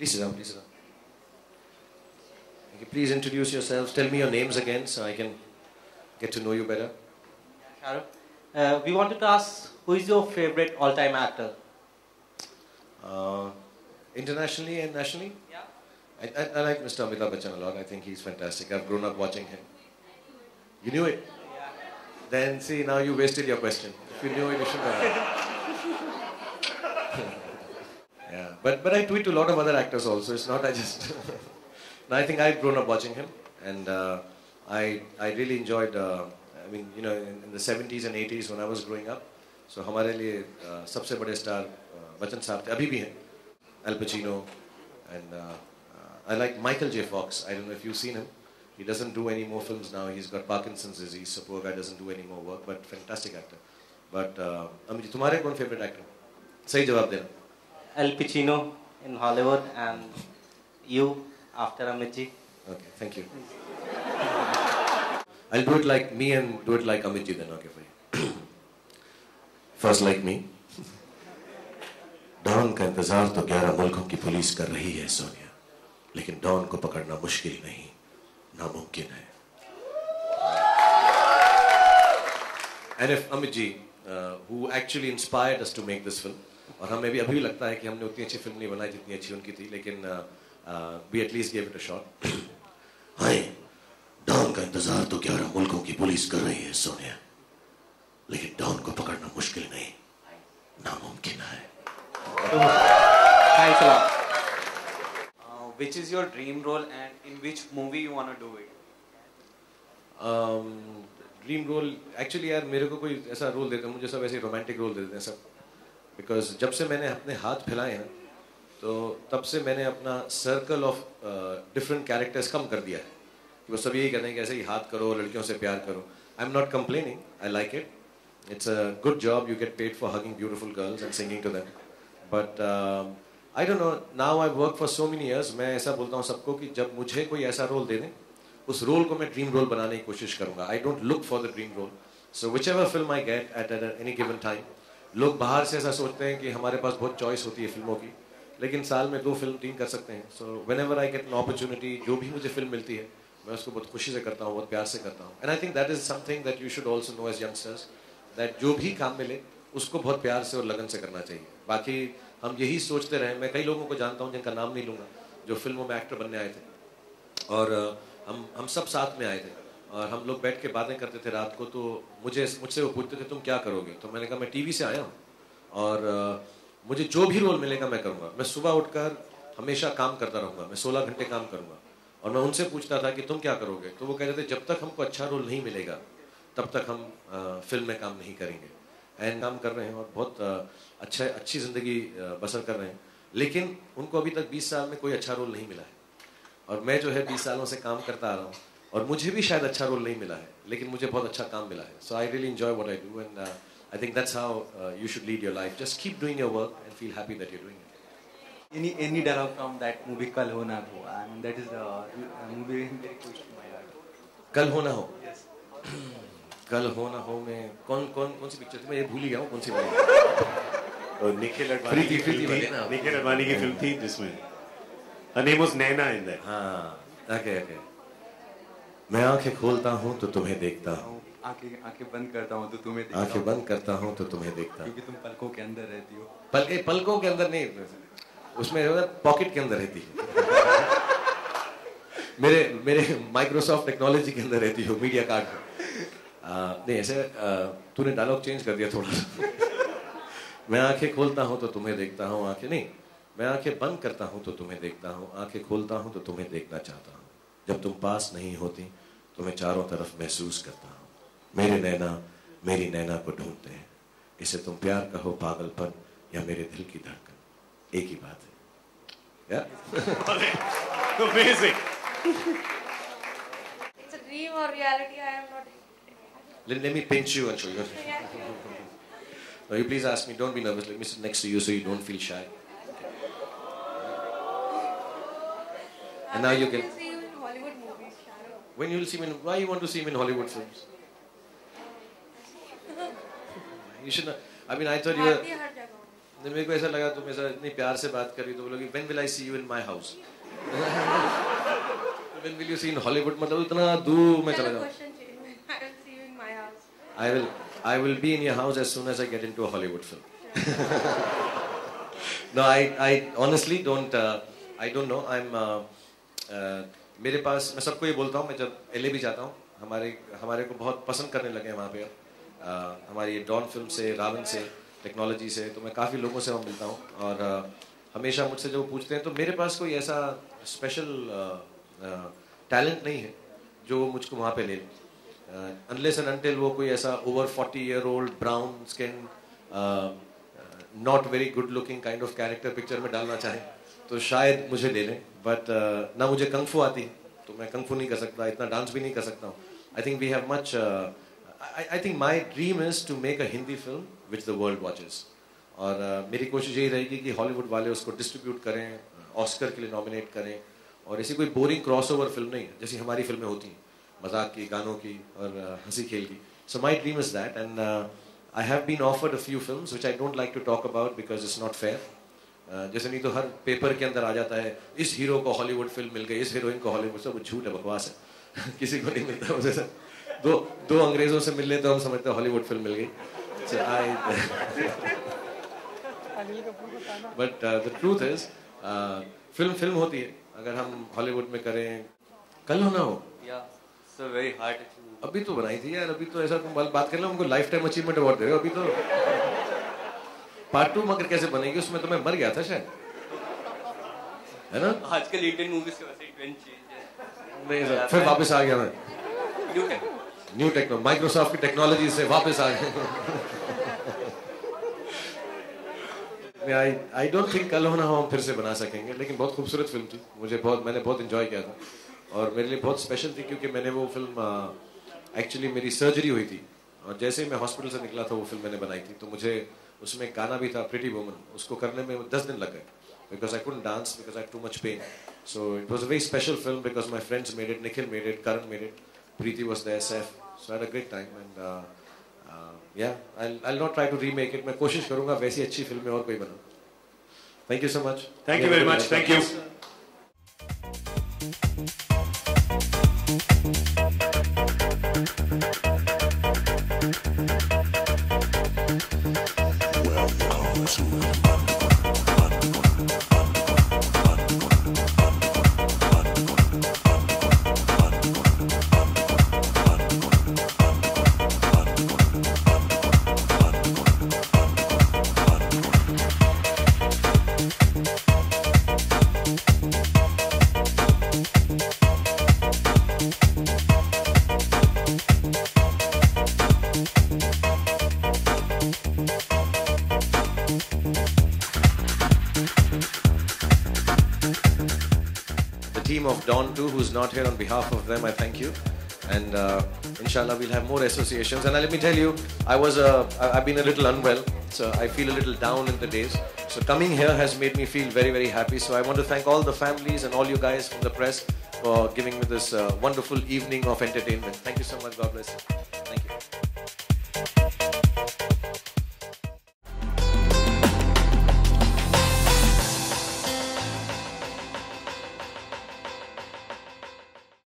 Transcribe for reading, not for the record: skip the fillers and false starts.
Please sit down, please sit down. Okay, please introduce yourselves. Tell me your names again so I can get to know you better. We wanted to ask, who is your favorite all-time actor? Internationally and nationally? Yeah. I like Mr. Amitabh Bachchan a lot. I think he's fantastic. I've grown up watching him. You knew it? Yeah. Then see, now you wasted your question. If you knew it, you should have. Yeah, but I tweet to a lot of other actors also. It's not I just. No, I think I've grown up watching him, and I really enjoyed. I mean, you know, in the 70s and 80s when I was growing up, so हमारे लिए सबसे बड़े star Bachchan साहब थे, अभी भी हैं, Al Pacino, and I like Michael J. Fox. I don't know if you've seen him. He doesn't do any more films now. He's got Parkinson's disease, so poor guy doesn't do any more work. But fantastic actor. But Amit ji, तुम्हारे कौन favorite actor? सही जवाब देना. Al Pacino in Hollywood, and you after Amit ji. Okay, thank you. I'll do it like me and do it like Amit ji then, okay for you. First like me. Don का इंतजार तो 11 मुल्कों की police कर रही है सोनिया, लेकिन don को पकड़ना मुश्किल नहीं, नामुमकिन है. And if Amit ji, who actually inspired us to make this film, और हमें भी अभी लगता है कि हमने उतनी अच्छी फिल्म नहीं बनाई जितनी अच्छी उनकी थी, लेकिन we at least gave it a shot. Hi, Don का इंतजार तो 11 मुल्कों की पुलिस कर रही है सोनिया, लेकिन डॉन को पकड़ना मुश्किल नहीं, नामुमकिन है. Thanks a lot. Which is your dream role and in which movie you want to do it? Dream role actually यार मेरे को कोई ऐसा रोल देते हैं, मुझे सब ऐसे रोमांटिक रोल दे देते हैं सब, बिकॉज जब से मैंने अपने हाथ फैलाए हैं तो तब से मैंने अपना सर्कल ऑफ डिफरेंट कैरेक्टर्स कम कर दिया है. वो सब यही कहते हैं कि ऐसे ही हाथ करो, लड़कियों से प्यार करो. I am not complaining, I like it. It's a good job, you get paid for hugging beautiful girls and singing to them. But I don't know, now I work for so many years. मैं ऐसा बोलता हूँ सबको कि जब मुझे कोई ऐसा रोल दे दें, उस रोल को मैं ड्रीम रोल बनाने की कोशिश करूंगा. I don't look for the dream role. So whichever film I get at any given time, लोग बाहर से ऐसा सोचते हैं कि हमारे पास बहुत चॉइस होती है फिल्मों की, लेकिन साल में 2 फिल्म 3 कर सकते हैं. So whenever I get an opportunity, जो भी मुझे फिल्म मिलती है मैं उसको बहुत खुशी से करता हूँ, बहुत प्यार से करता हूँ. And I think that is something that you should also know as youngsters, that जो भी काम मिले उसको बहुत प्यार से और लगन से करना चाहिए. बाकी हम यही सोचते रहे. मैं कई लोगों को जानता हूँ जिनका नाम नहीं लूँगा, जो फिल्मों में एक्टर बनने आए थे, और हम सब साथ में आए थे, और हम लोग बैठ के बातें करते थे रात को. तो मुझसे वो पूछते थे तुम क्या करोगे, तो मैंने कहा मैं टीवी से आया हूँ और मुझे जो भी रोल मिलेगा मैं करूँगा. मैं सुबह उठकर हमेशा काम करता रहूँगा, मैं 16 घंटे काम करूँगा. और मैं उनसे पूछता था कि तुम क्या करोगे, तो वो कहते थे जब तक हमको अच्छा रोल नहीं मिलेगा तब तक हम फिल्म में काम नहीं करेंगे. एंड काम कर रहे हैं और बहुत अच्छी ज़िंदगी बसर कर रहे हैं, लेकिन उनको अभी तक 20 साल में कोई अच्छा रोल नहीं मिला है. और मैं जो है 20 सालों से काम करता आ रहा हूँ, और मुझे भी शायद अच्छा रोल नहीं मिला है, लेकिन मुझे बहुत अच्छा काम मिला है. So I really enjoy what I do, and I think that's how you should lead your life. Just keep doing your work and feel happy that you are doing it. Any dialogue from that movie Kal Ho Na Ho? I mean that is the movie very close to my heart. कल हो ना हो. Yes. कल हो ना हो में कौन सी पिक्चर थी, मैं ये भूल ही गया हूँ कौन सी बनी. और निखिल अडवाणी की फिल्म थी जिसमें her name was Naina in that. हाँ, ओके. मैं आंखें खोलता हूँ तो तुम्हें देखता हूँ, आंखें बंद करता हूँ तो तुम्हें देखता आंखें बंद करता हूँ तो तुम्हें देखता हूँ. क्योंकि तुम पलकों के अंदर रहती हो. पलकों के अंदर नहीं, उसमें पॉकेट के अंदर रहती है. मेरे माइक्रोसॉफ्ट टेक्नोलॉजी के अंदर रहती हो, मीडिया कार्ड. नहीं ऐसे तूने डायलॉग चेंज कर दिया थोड़ा. मैं आंखें खोलता हूँ तो तुम्हें देखता हूँ, आंखें नहीं, मैं आंखें बंद करता हूँ तो तुम्हें देखता हूँ, आंखें खोलता हूँ तो तुम्हें देखना चाहता हूँ. जब तुम पास नहीं होती तो मैं चारों तरफ महसूस करता हूँ. मेरे नैना मेरी नैना को ढूंढते हैं, इसे तुम प्यार कहो पागलपन या मेरे दिल की धड़कन, एक ही बात है. Amazing. It's a dream or reality, I am not. Let me pinch you and show you. No, you please ask me. Don't be nervous. Let me sit next to you so you don't feel shy. And now you can. I see you in Hollywood movies, Sharon. When you'll see me, why you want to see me in Hollywood films? You should not. I mean, I thought you were. भारतीय हर जगह. मेरे को ऐसा लगा तुम ऐसा इतनी प्यार से बात कर रही तो बोलोगी when will I see you in my house, when will you see in Hollywood, मतलब इतना दूर में चला जाऊँ. I will see you in my house. I will be in your house as soon as I get into a Hollywood film. No, I honestly don't. I don't know. मेरे पास, मैं सबको ये बोलता हूँ, मैं जब LA भी जाता हूँ, हमारे को बहुत पसंद करने लगे हैं वहाँ पे. हमारी ये डॉन फिल्म से, रावण से, टेक्नोलॉजी से, तो मैं काफ़ी लोगों से वहाँ मिलता हूँ और हमेशा मुझसे जो पूछते हैं, तो मेरे पास कोई ऐसा स्पेशल टैलेंट नहीं है जो मुझको वहाँ पे ले. Unless and until वो कोई ऐसा over 40-year-old brown skin, not very good looking kind of character picture में डालना चाहे तो शायद मुझे ले लें. But ना मुझे कंग फू आती तो मैं कंग फू नहीं कर सकता, इतना डांस भी नहीं कर सकता हूँ. I think we have much. I think my dream is to make a Hindi film which the world watches. और मेरी कोशिश यही रहेगी कि हॉलीवुड वाले उसको डिस्ट्रीब्यूट करें, ऑस्कर के लिए नॉमिनेट करें, और ऐसी कोई बोरिंग क्रॉसओवर फिल्म नहीं है जैसी हमारी फिल्में होती हैं, मजाक की, गानों की और हंसी खेल की. So my dream is that, and I have been offered a few films which I don't like to talk about because it's not fair. जैसे नहीं तो हर पेपर के अंदर आ जाता है इस हीरो को हॉलीवुड फिल्म मिल गई, इस हीरोइन को हॉलीवुड, सब झूठ है, बकवास है. किसी को नहीं मिलता मुझे से. दो अंग्रेजों से मिल ले तो हम समझते हैं हॉलीवुड फिल्म मिल गई. But the truth is film होती है अगर हम हॉलीवुड में करें. कल हो ना हो, So very hard. अभी तो बनाई थी यार, अभी तो ऐसा तुम बात कर लो, हमको लाइफ टाइम अचीवमेंट अवार्ड दे रहे हो. अभी तो पार्ट 2 मगर कैसे बनेगी, उसमें तो मैं मर गया था शायद, है ना. आजकल इंडियन मूवीज के वैसे ट्रेंड चेंज है. नहीं सर, फिर वापस आ गया मैं. न्यू टेक्नो, माइक्रोसॉफ्ट की टेक्नोलॉजी से वापस आ गया. आई डोंट थिंक कल होना हम फिर से बना सकेंगे, लेकिन बहुत खूबसूरत फिल्म थी. मैंने बहुत एंजॉय किया था और मेरे लिए बहुत स्पेशल थी क्योंकि मैंने वो फिल्म एक्चुअली मेरी सर्जरी हुई थी और जैसे ही मैं हॉस्पिटल से निकला था वो फिल्म मैंने बनाई थी. तो मुझे उसमें गाना भी था प्रिटी वुमन, उसको करने में 10 दिन लग गए because I couldn't dance because I had too much pain. So it was a very special film because my friends made it, Nikhil made it, Karan made it, Preeti was there, Saif. So I had a great time and I will not try to remake it. मैं कोशिश करूंगा वैसी अच्छी फिल्में और कोई बनाऊं. Thank you so much. Thank you very much. Thank you. Of Dawn 2, who's not here, on behalf of them I thank you, and inshallah we'll have more associations. And let me tell you, I've been a little unwell, so I feel a little down in the days, so coming here has made me feel very, very happy. So I want to thank all the families and all you guys from the press for giving me this wonderful evening of entertainment. Thank you so much. God bless you. Thank you.